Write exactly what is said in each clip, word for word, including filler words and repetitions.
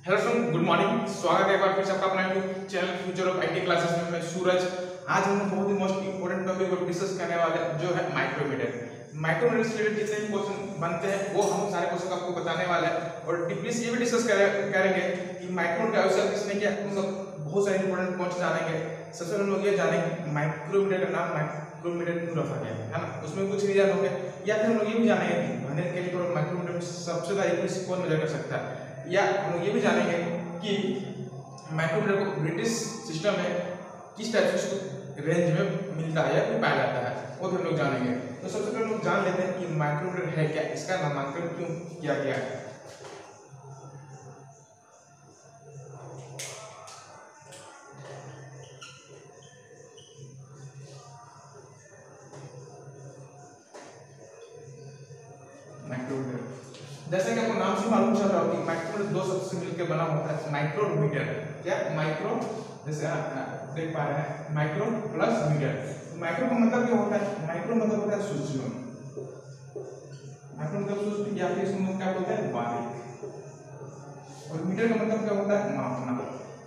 Hello friend, good morning. स्वागत है एक बार फिर से आपका अपना YouTube channel future of IT classes में। मैं सूरज। आज हम लोग बहुत ही मोस्ट इंपोर्टेंट टॉपिक पर डिस्कस करने वाले हैं, जो है माइक्रोमीटर। माइक्रोमीटर से रिलेटेड जितने भी क्वेश्चन बनते हैं वो हम सारे क्वेश्चन आपको बताने वाले हैं और डीपली ये भी डिस्कस करेंगे कि माइक्रोमीटर का आविष्कार किसने किया। मतलब बहुत सारे इंपोर्टेंट पॉइंट्स जानेंगे। सबसे पहले हम लोग ये जानेंगे माइक्रोमीटर का नाम माइक्रोमीटर क्यों रखा गया है ना, उसमें कुछ रीजन होंगे। या फिर हम लोग ये भी जानेंगे कि वर्नियर कैलिपर और माइक्रोमीटर में सबसे ज्यादा एक्यूरेसी कौन मेजर कर सकता है। या हम लोग ये भी जानेंगे कि माइक्रोमीटर को ब्रिटिश सिस्टम में किस टाइप से उसको रेंज में मिलता है या फिर पाया जाता है, वो भी हम लोग जानेंगे। तो सबसे पहले हम लोग जान लेते हैं कि माइक्रोमीटर है क्या, इसका नामांकन क्यों किया गया है। माइक्रोमीटर जैसे कि आपको नाम से मालूम चल रहा होगा कि माइक्रोमीटर दो शब्द से मिलकर बना होता है। माइक्रोमीटर क्या माइक्रो, जैसे आप देख पा रहे हैं माइक्रो प्लस मीटर। माइक्रो का मतलब क्या होता है? माइक्रो मतलब होता है सूक्ष्म। माइक्रो मतलब सूक्ष्म या फिर इसको क्या बोलते हैं? बारीक। और मीटर का मतलब क्या होता है? मापना।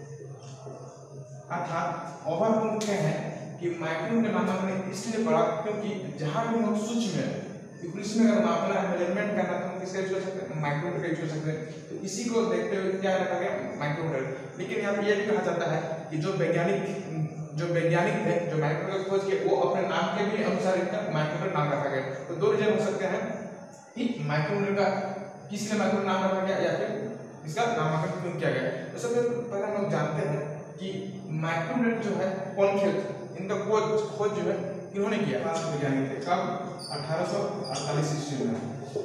अर्थात ओवरऑल क्या है कि माइक्रोमीटर नामकरण इसलिए पड़ा क्योंकि जहां भी हम सूक्ष्म है इसमें अगर मापना है, मेजरमेंट करना, तो हम किसका यूज कर सकते हैं? माइक्रोमीटर का यूज कर सकते हैं। तो इसी को देखते हुए क्या रखा गया? माइक्रोमीटर। लेकिन यहाँ पे ये भी कहा जाता है कि जो वैज्ञानिक जो वैज्ञानिक थे, जो माइक्रोमीटर खोज किए, वो अपने नाम के भी अनुसार इसका माइक्रोमीटर नाम रखा गया। तो दो रीजन हो सकते हैं कि माइक्रोमीटर का किसने माइक्रोमीटर नाम रखा गया या फिर इसका नामकरण क्यों किया गया। तो सबसे पहले हम लोग जानते हैं कि माइक्रोमीटर जो है कौन किया, इनका खोज खोज जो है किन्होंने किया? पांच वैज्ञानिक थे। कब? अठारह सौ अड़तालीस ईस्वी में।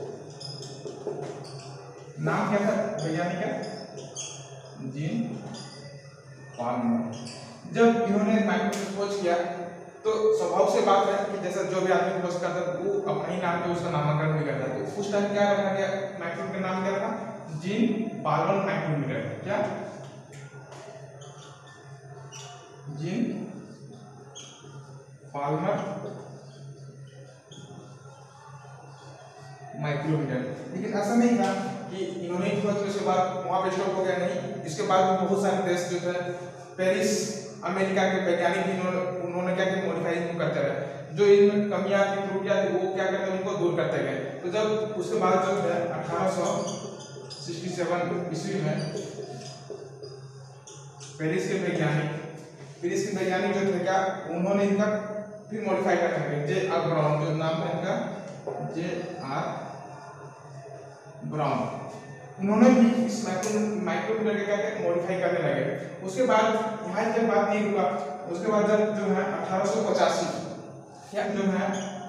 नाम क्या था वैज्ञानिक का? Jean Palmer. जब इन्होंने माइक्रोमीटर खोज किया तो स्वभाव से बात है कि जैसा जो भी आदमी खोज करता है वो अपने ही नाम पे उसका नामकरण भी करता है। तो उस टाइम क्या रखा गया? माइक्रोमीटर का नाम क्या था? Jean Palmer micrometer. क्या? Jean Palmer micrometer. लेकिन ऐसा नहीं था कि इन्होंने खोज के उसके बाद वहां पे स्टॉप हो गया, नहीं। इसके बाद भी बहुत सारे देश जो थे, पेरिस अमेरिका के वैज्ञानिक इन्होंने उन्होंने क्या किया? मॉडिफाइंग करते रहे। जो इनमें कमियां थी, त्रुटियां थी, वो क्या करते उनको दूर करते गए। तो जब उसके बाद जो है अठारह सौ सड़सठ ईस्वी में पेरिस के वैज्ञानिक पेरिस के वैज्ञानिक जो थे, क्या उन्होंने इनका फिर मॉडिफाई कर रखे। जे आर ब्राउन, जो नाम है इनका जे आर ब्राउन, उन्होंने भी इस माइक्रोमीटर के क्या मॉडिफाई करने लगे। उसके बाद यहाँ जब बात नहीं रुका, उसके बाद जब जो है अठारह सौ पचासी क्या जो है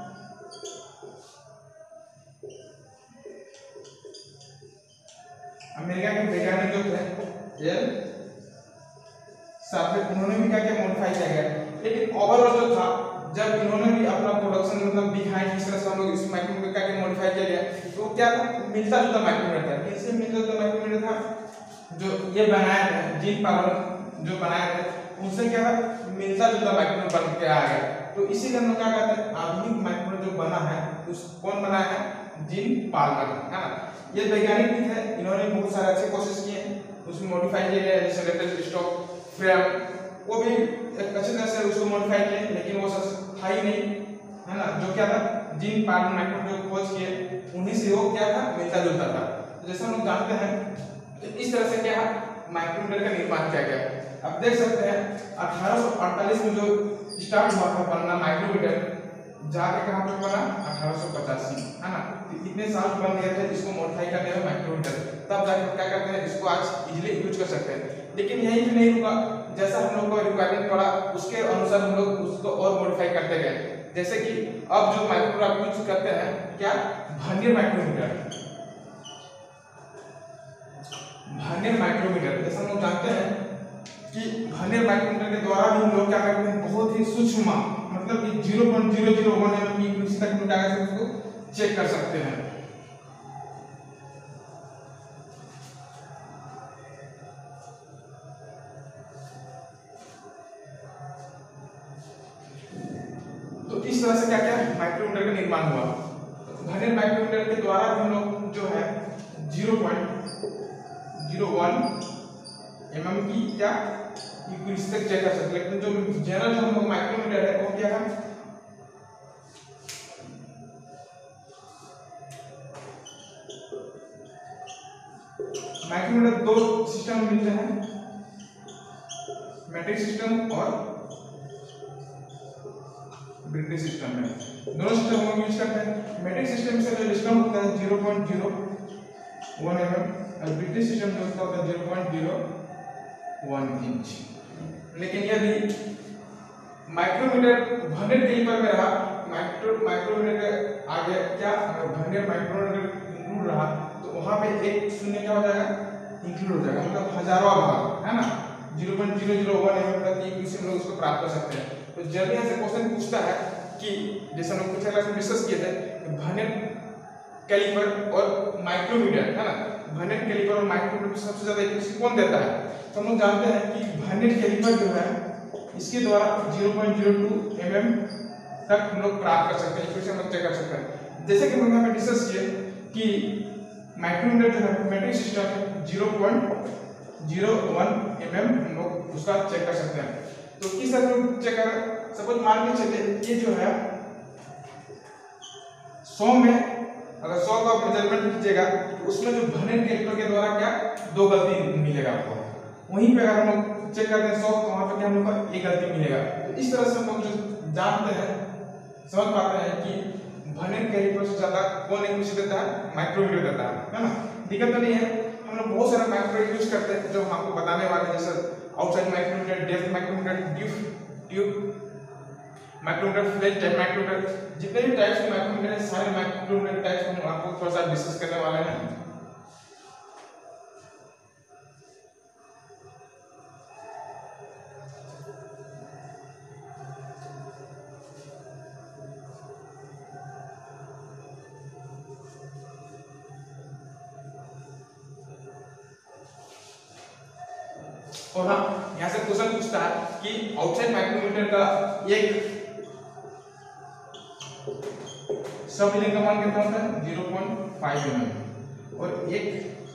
अमेरिका के वैज्ञानिक जो थे एल साफे, उन्होंने भी क्या क्या मॉडिफाई किया गया। लेकिन ओवरऑल जो था, जब इन्होंने भी अपना प्रोडक्शन मतलब दिखाया किस तरह से हम लोग इस माइक्रोमीटर का क्या मॉडिफाई किया गया, तो क्या था? मिलता जुलता माइक्रोमीटर था। किससे मिलता जुलता माइक्रोमीटर था? जो ये बनाया था जीन पाल्मर जो बनाए थे, उनसे क्या था? मिलता जुलता माइक्रोमीटर बन के आ गया। तो इसी कारण क्या कहते हैं? आधुनिक माइक्रोमीटर जो बना है उस कौन बनाया है? जीन पाल्मर, है ना। ये वैज्ञानिक भी थे, इन्होंने बहुत सारे अच्छे कोशिश किए, उसमें मॉडिफाई किए गए, जैसे लेटेस्ट स्टॉक फ्रेम, वो भी एक अच्छी तरह से उसको मॉडिफाई किए, लेकिन वो सब था ही नहीं, है ना। जो क्या था? जीन पाल्मर माइक्रोमीटर जो खोज किए, उन्हीं से वो क्या था? मिलता जुलता था। तो जैसे हम लोग जानते हैं कि इस तरह से क्या है माइक्रोमीटर का निर्माण किया गया। अब देख सकते हैं अठारह सौ अड़तालीस में जो स्टार्ट हुआ था बनना माइक्रोमीटर, जाके कहां पे बना? अठारह सौ पचासी, है ना। तो इतने साल बन गए थे इसको मॉडिफाई करने में माइक्रोमीटर, तब जाके क्या करते हैं? इसको आज इजीली यूज कर सकते हैं। लेकिन यही भी नहीं रुका, जैसा हम लोग को रिक्वायरमेंट पड़ा उसके अनुसार हम लोग उसको और मॉडिफाई करते गए। जैसे कि अब जो माइक्रोमीटर आप यूज करते हैं, क्या? Vernier micrometer. वर्नियर माइक्रोमीटर जैसे हम लोग जानते हैं कि वर्नियर माइक्रोमीटर के द्वारा भी हम लोग क्या करते हैं? बहुत ही सूक्ष्म मतलब कि zero point zero zero one M M की एक्यूरेसी तक हम क्या उसको चेक कर सकते हैं। तो इस तरह से क्या क्या माइक्रोमीटर का निर्माण हुआ। वर्नियर माइक्रोमीटर के द्वारा भी हम लोग जो है zero point zero one M M की क्या इक्वेशन तक चेक कर सकते हैं। लेकिन जो जनरल जो हम लोग माइक्रोमीटर है वो क्या है, माइक्रोमीटर दो सिस्टम मिलते हैं, मैट्रिक सिस्टम और ब्रिटिश सिस्टम में। दोनों सिस्टम हम यूज करते हैं। मैट्रिक सिस्टम से जो डिस्टेंस होता है zero point zero one M M और ब्रिटिश सिस्टम जो होता है zero point zero one inch. लेकिन यदि माइक्रोमीटर वर्नियर कैलिपर में रहा, माइक्रो माइक्रोमीटर के आगे क्या वर्नियर माइक्रोमीटर इंक्लूड रहा तो वहां पे एक शून्य क्या हो जाएगा, इंक्लूड हो जाएगा, मतलब हजारों भाग है ना, zero point zero zero one M M तक इक्वेशन हम लोग उसको प्राप्त कर सकते हैं। तो जब यहाँ से क्वेश्चन पूछता है कि जैसे हम लोग पिछले क्लास में डिस्कस किए थे वर्नियर कैलिपर और माइक्रोमीटर है ना, वर्नियर कैलिपर और माइक्रोमीटर सबसे ज्यादा इक्वेशन कौन देता है, तो हम लोग जानते हैं कि वर्नियर कैलिपर जो है इसके द्वारा zero point zero two M M तक हम लोग प्राप्त कर सकते हैं, इक्वेशन हम लोग चेक कर सकते हैं। जैसे कि हम लोग यहाँ पे डिस्कस किए कि माइक्रोमीटर जो है मैट्रिक सिस्टम है zero point zero one M M हम लोग उसका चेक कर सकते हैं। तो किस तरह से चेक कर, सपोज मान के चलिए ये जो है सौ में अगर सौ का मेजरमेंट कीजिएगा तो उसमें जो वर्नियर कैलिपर के द्वारा क्या दो गलती मिलेगा आपको, वहीं पे अगर हम लोग चेक करते हैं सौ तो वहां पे क्या हम लोग को एक गलती मिलेगा। तो इस तरह से हम लोग जो जानते हैं समझ पाते हैं कि वर्नियर कैलिपर से ज्यादा कौन इक्वेशन देता है, माइक्रोमीटर देता है, है ना। दिक्कत तो नहीं है, हम लोग बहुत सारे माइक्रोमीटर यूज करते हैं जो हम आपको बताने वाले हैं, जैसे outside micrometer, depth micrometer, tube tube micrometer, flat type micrometer, जितने भी टाइप्स के माइक्रोमीटर हैं सारे माइक्रोमीटर टाइप्स हम आपको थोड़ा सा डिस्कस करने वाले हैं। और हाँ यहाँ से क्वेश्चन पूछता है कि आउटसाइड माइक्रोमीटर का एक सब रीडिंग का मान कितना होता है zero point five M M और एक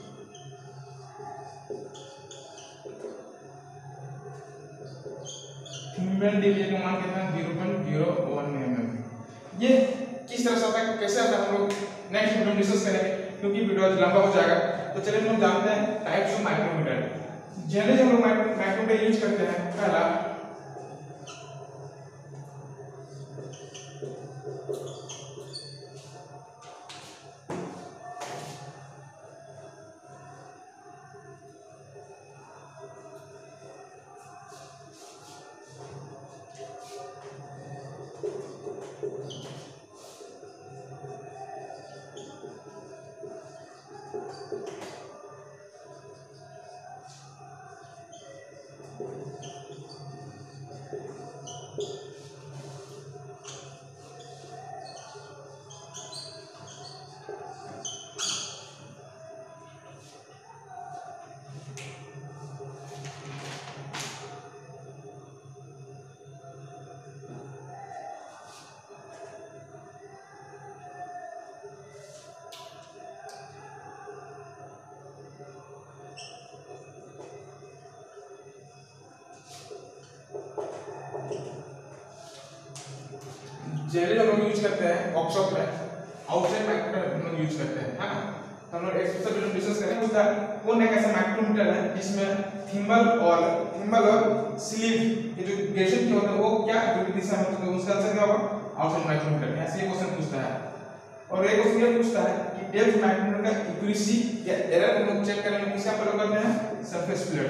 थिम्बल डिवीजन का मान कितना है zero point zero one M M. ये किस तरह से आता है, कैसे आता है, हम लोग नेक्स्ट वीडियो में डिस्कस करेंगे क्योंकि वीडियो लंबा हो जाएगा। तो चलिए हम लोग जानते हैं टाइप्स ऑफ माइक्रोमीटर। जनरली हम लोग माइक्रोमीटर यूज करते हैं, पहला जनरली हम लोग यूज करते हैं वर्कशॉप में, आउटसाइड माइक्रोमीटर हम लोग यूज करते हैं, है ना। तो हम लोग एक्सपेरिमेंट वीडियो डिस्कस करेंगे उसका कौन एक ऐसा माइक्रोमीटर है जिसमें थिम्बल और थिम्बल और स्लीव ये जो ग्रेजुएशन की होता है वो क्या विपरीत दिशा में होता है, उसका आंसर क्या होगा आउटसाइड माइक्रोमीटर। ऐसे ये क्वेश्चन पूछता है। और एक क्वेश्चन ये पूछता है कि डेप्थ माइक्रोमीटर का एक्यूरेसी या एरर हम लोग चेक करने में किसका प्रयोग करते हैं, सरफेस प्लेट,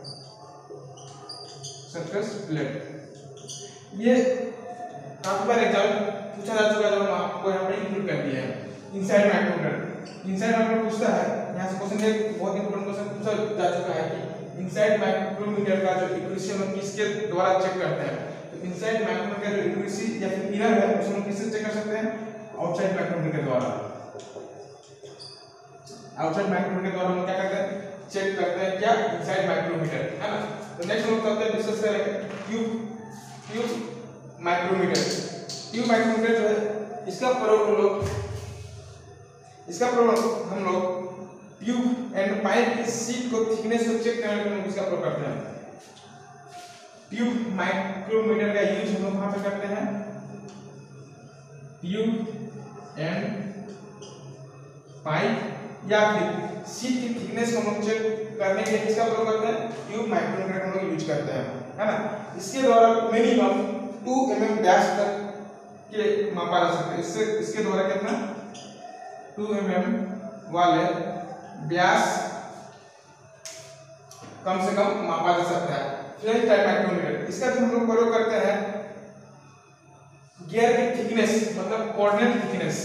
सरफेस प्लेट। ये काफी बार एग्जाम पूछा जा चुका है, जो हम आपको यहाँ पर इंक्लूड कर दिया है। इनसाइड माइक्रोमीटर, इनसाइड माइक्रोमीटर पूछता है, यहाँ से क्वेश्चन एक बहुत इंपॉर्टेंट क्वेश्चन पूछा जा चुका है कि इनसाइड माइक्रोमीटर का जो एक्यूरेसी हम किसके द्वारा चेक करते हैं। तो इनसाइड माइक्रोमीटर का जो एक्यूरेसी या फिर एरर है उसको हम किससे चेक कर सकते हैं, आउटसाइड माइक्रोमीटर के द्वारा। आउटसाइड माइक्रोमीटर के द्वारा हम क्या करते हैं, चेक करते हैं क्या, इनसाइड माइक्रोमीटर, है ना। तो नेक्स्ट हम करते हैं डिस्कस करेंगे tube tube micrometer. Tube micrometer जो है इसका प्रयोग हम लोग इसका प्रयोग हम लोग ट्यूब एंड पाइप की शीट को थिकनेस को चेक करने के लिए इसका प्रयोग करते हैं। ट्यूब माइक्रोमीटर का यूज हम लोग कहां पे करते हैं? ट्यूब एंड पाइप या फिर शीट की थिकनेस को हम लोग चेक करने के लिए किसका प्रयोग करते हैं? ट्यूब माइक्रोमीटर का हम लोग यूज करते हैं, है ना। इसके द्वारा मिनिमम टू एम एम व्यास तक के मापा जा सकता है। इससे इसके द्वारा कितना टू एम एम वाले व्यास कम से कम मापा जा सकता है। फ्लैश टाइप माइक्रोमीटर, इसका जो हम लोग प्रयोग करते हैं गियर की थिकनेस मतलब कोऑर्डिनेट थिकनेस,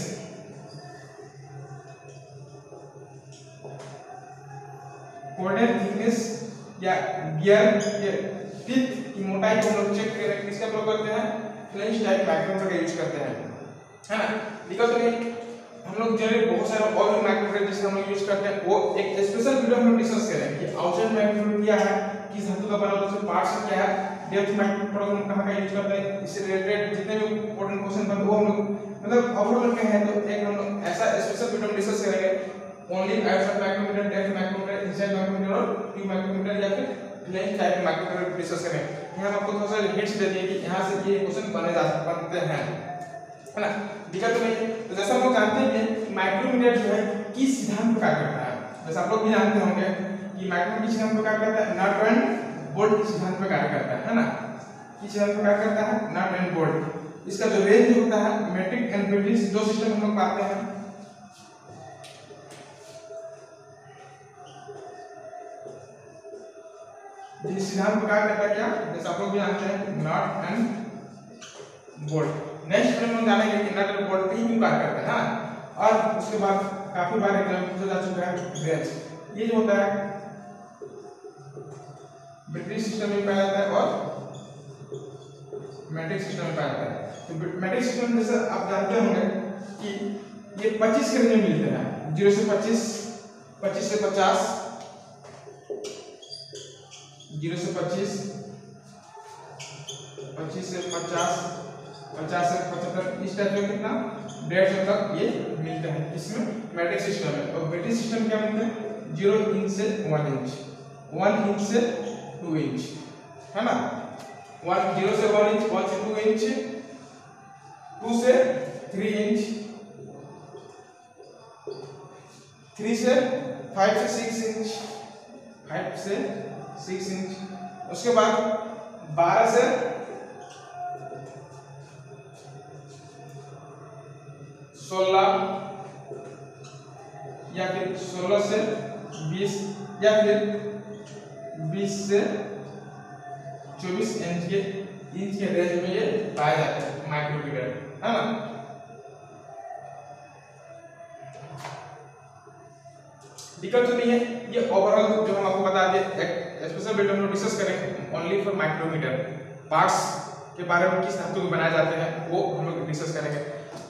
कोऑर्डिनेट थिकनेस या गियर के टिप की मोटाई को हम लोग चेक करने के लिए किसका प्रयोग करते हैं? फ्लैश टाइप माइक्रोमीटर का यूज करते हैं, है ना। बिकॉज़ में हम लोग जनरली बहुत सारे और भी माइक्रोमीटर जिसे हम लोग यूज करते हैं वो एक स्पेशल वीडियो हम लोग डिस्कस करेंगे कि आउटसाइड माइक्रोमीटर क्या है, किस धातु का बना होता है, उसके पार्ट्स क्या है, डेप्थ माइक्रोमीटर हम कहां का यूज करते हैं, इससे रिलेटेड जितने भी इंपॉर्टेंट क्वेश्चन बनते हैं वो हम लोग मतलब ओवरऑल में है तो एक हम लोग ऐसा स्पेशल वीडियो में डिस्कस करेंगे only outside micrometer, depth micrometer, inside micrometer और ट्यूब माइक्रोमीटर या फिर फ्लैश टाइप माइक्रोमीटर डिस्कस करेंगे। यहां हम आपको थोड़ा सा हिंट्स दे दिए कि यहां से ये क्वेश्चन बने जा सकते हैं, है ना। दिक्कत नहीं। तो जैसा हम लोग जानते हैं कि माइक्रोमीटर जो है किस सिद्धांत पर कार्य करता है, जैसा आप लोग भी जानते होंगे कि माइक्रोमीटर किस सिद्धांत पर कार्य करता है? नट एंड बोल्ट के सिद्धांत पर कार्य करता है, है ना। किस सिद्धांत पर कार्य करता है? Nut and bolt. इसका जो रेंज होता है मैट्रिक एंड ब्रिटिश दो सिस्टम हम लोग पाते हैं। जिस सिद्धांत पर कार्य करता है क्या, जैसा आप लोग भी जानते हैं नट एंड बोल्ट। नेक्स्ट में हम जानेंगे कि नट एंड बोल्ट पे ही क्यों कार्य करता है, हाँ। और उसके बाद काफी बार एग्जाम पूछा जा चुका है रेंज। ये जो होता है ब्रिटिश सिस्टम में पाया जाता है और मैट्रिक सिस्टम में पाया जाता है। तो मैट्रिक सिस्टम में जैसे आप जानते होंगे कि ये पच्चीस के रेंज में मिलते हैं, जीरो से पच्चीस, पच्चीस से पचास, जीरो से पच्चीस, पच्चीस से पचास, पचास से पचहत्तर, इस टाइप में कितना डेढ़ सौ तक ये मिलता है। इसमें मैट्रिक सिस्टम है। और ब्रिटिश सिस्टम क्या मिलते हैं? जीरो इंच से वन इंच, वन इंच से टू इंच, है ना। वन जीरो से वन इंच, वन से टू इंच, टू से थ्री इंच, थ्री से फाइव से सिक्स इंच, फाइव से सिक्स इंच। उसके बाद बारह से सोलह या फिर सोलह से बीस या फिर बीस से चौबीस इंच के इंच के रेंज में ये पाया जाता है माइक्रोमीटर, है ना। दिक्कत तो नहीं है। ये ओवरऑल जो हम आपको बता दें एक स्पेशल वीडियो में डिस्कस करेंगे ओनली फॉर माइक्रोमीटर। पार्ट्स के बारे में किस धातु के बनाए जाते हैं वो हम लोग डिस्कस करेंगे।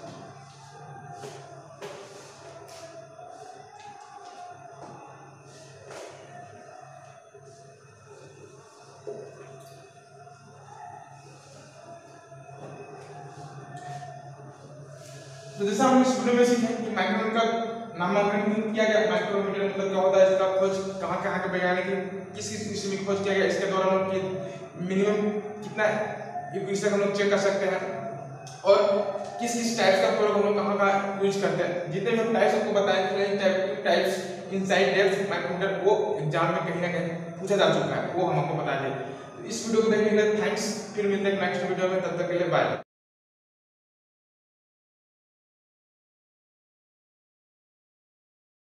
तो जैसा हम इस वीडियो में सीखे कि माइक्रोमीटर का नामकरण किया गया, माइक्रोमीटर मतलब क्या होता है, इसका खोज कहाँ कहाँ के वैज्ञानिक किस किस विषय में खोज किया गया, इसके द्वारा हम लोग मिनिमम कितना विषय हम लोग चेक कर सकते हैं और किस किस टाइप्स का प्रयोग हम लोग कहाँ कहाँ यूज करते हैं। जितने भी हम टाइप्स आपको बताएं flash type types inside depth micrometer वो एग्जाम में कहीं ना कहीं पूछा जा चुका है, वो हम आपको बता दें। इस वीडियो को देखने के लिए थैंक्स। फिर मिलते हैं नेक्स्ट वीडियो में, तब तक के लिए बाय।